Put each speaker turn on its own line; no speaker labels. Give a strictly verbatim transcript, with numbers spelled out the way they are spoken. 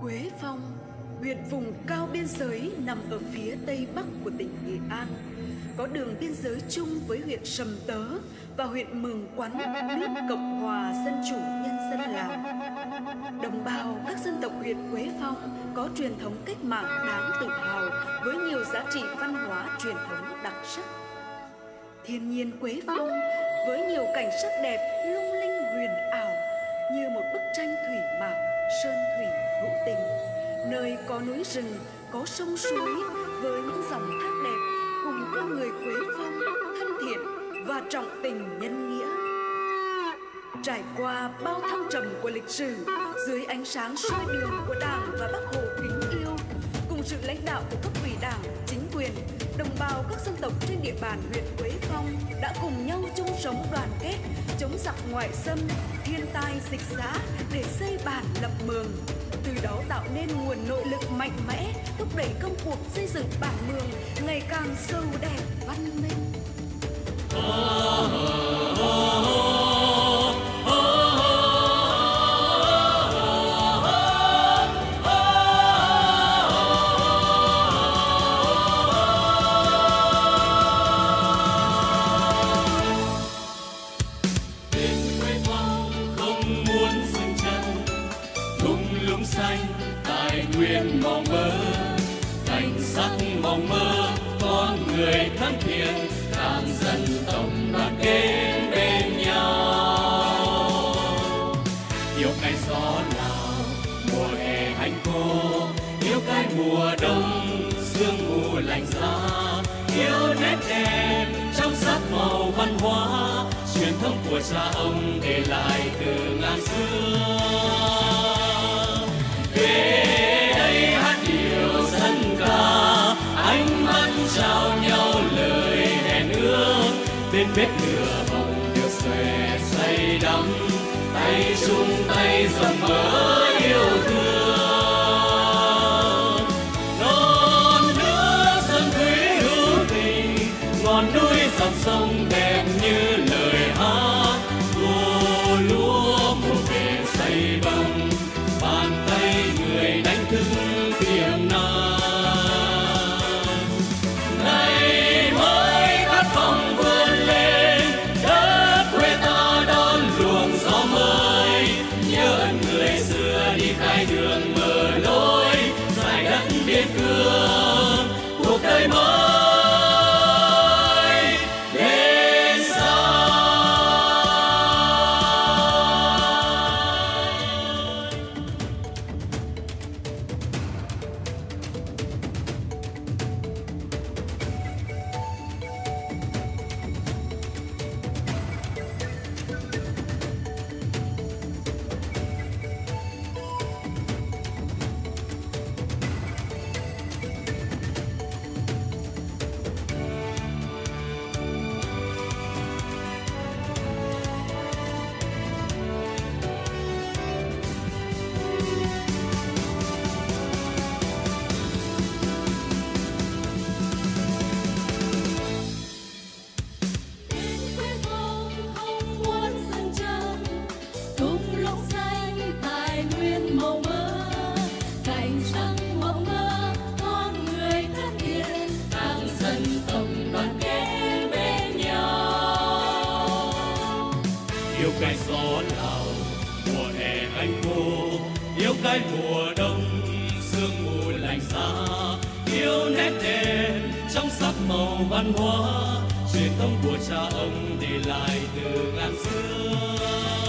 Quế Phong, huyện vùng cao biên giới nằm ở phía tây bắc của tỉnh Nghệ An, có đường biên giới chung với huyện Sầm Tớ và huyện Mường Quắn, nước Cộng hòa Dân chủ Nhân dân Lào. Đồng bào các dân tộc huyện Quế Phong có truyền thống cách mạng đáng tự hào với nhiều giá trị văn hóa truyền thống đặc sắc. Thiên nhiên Quế Phong với nhiều cảnh sắc đẹp lung linh huyền ảo như một bức tranh thủy mặc sơn thủy hữu tình, nơi có núi rừng, có sông suối với những dòng thác đẹp cùng con người Quế Phong thân thiện và trọng tình nhân nghĩa. Trải qua bao thăng trầm của lịch sử, dưới ánh sáng soi đường của Đảng và Bác Hồ kính yêu, cùng sự lãnh đạo của cấp ủy Đảng, chính quyền, đồng bào các dân tộc trên địa bàn huyện Quế Phong đã cùng nhau chung sống đoàn kết, chống giặc ngoại xâm, thiên tai dịch giã để xây bản lập mường. Từ đó tạo nên nguồn nội lực mạnh mẽ, thúc đẩy công cuộc xây dựng bản mường ngày càng giàu đẹp văn minh.
Xanh tài nguyên mộng mơ, cảnh sắc mộng mơ, con người thân thiện, càng dân tộc đoàn kết bên nhau. Yêu cái gió Lào, mùa hè hanh khô, yêu cái mùa đông, sương mù lạnh giá, yêu nét đẹp trong sắc màu văn hóa, truyền thống của cha ông để lại từ ngàn xưa. Về đây hát điệu dân ca, ánh mắt trao nhau lời hẹn ước, bên bếp lửa bồng được xòe say đắm, tay chung tay dòng mơ yêu thương. Non nước dân quý hữu tình, ngọn núi dòng sông đẹp như lời hát, hồ lúa mùa về say băng, bàn tay người đánh thức tiềm năng. Ngày mới khát vọng vươn lên, đất quê ta đón luồng gió mới, nhớ ơn người xưa đi khai đường mở lối, giải đất biên cương cuộc đời mới. Yêu cái gió Lào, mùa hè hanh khô, yêu cái mùa đông, sương mù lạnh giá, yêu nét đẹp trong sắc màu văn hóa, truyền thống của cha ông để lại từ ngàn xưa.